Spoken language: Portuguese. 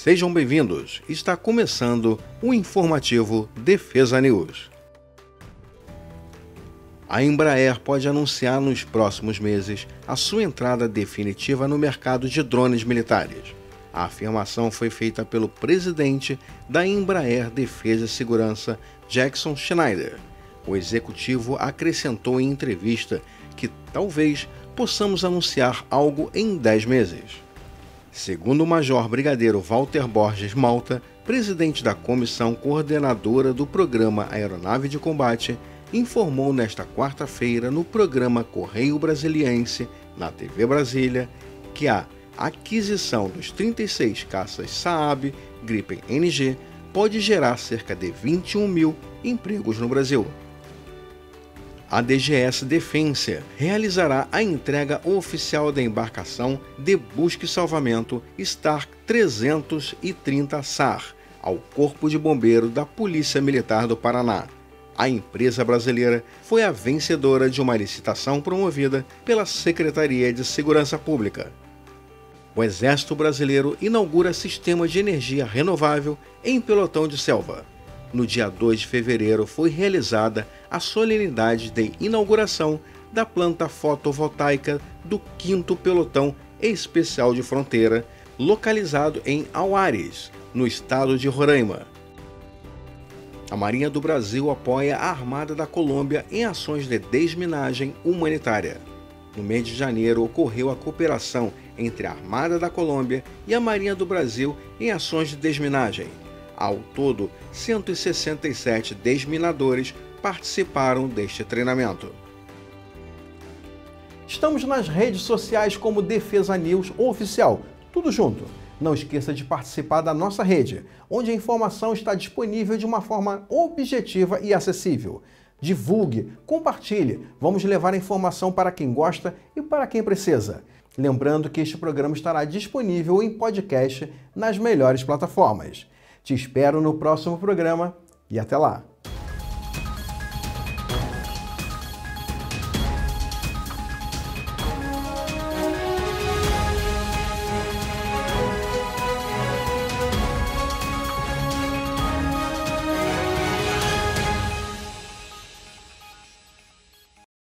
Sejam bem-vindos. Está começando o informativo Defesa News. A Embraer pode anunciar nos próximos meses a sua entrada definitiva no mercado de drones militares. A afirmação foi feita pelo presidente da Embraer Defesa e Segurança, Jackson Schneider. O executivo acrescentou em entrevista que talvez possamos anunciar algo em 10 meses. Segundo o Major Brigadeiro Walter Borges Malta, presidente da comissão coordenadora do programa Aeronave de Combate, informou nesta quarta-feira no programa Correio Brasiliense, na TV Brasília, que a aquisição dos 36 caças Saab Gripen NG pode gerar cerca de 21 mil empregos no Brasil. A DGS Defense realizará a entrega oficial da embarcação de busca e salvamento Star 330 SAR ao Corpo de Bombeiro da Polícia Militar do Paraná. A empresa brasileira foi a vencedora de uma licitação promovida pela Secretaria de Segurança Pública. O Exército Brasileiro inaugura sistema de energia renovável em pelotão de selva. No dia 2 de fevereiro foi realizada a solenidade de inauguração da planta fotovoltaica do 5º Pelotão Especial de Fronteira, localizado em Auares, no estado de Roraima. A Marinha do Brasil apoia a Armada da Colômbia em ações de desminagem humanitária. No mês de janeiro ocorreu a cooperação entre a Armada da Colômbia e a Marinha do Brasil em ações de desminagem. Ao todo, 167 desminadores participaram deste treinamento. Estamos nas redes sociais como Defesa News Oficial, tudo junto. Não esqueça de participar da nossa rede, onde a informação está disponível de uma forma objetiva e acessível. Divulgue, compartilhe, vamos levar a informação para quem gosta e para quem precisa. Lembrando que este programa estará disponível em podcast nas melhores plataformas. Te espero no próximo programa e até lá!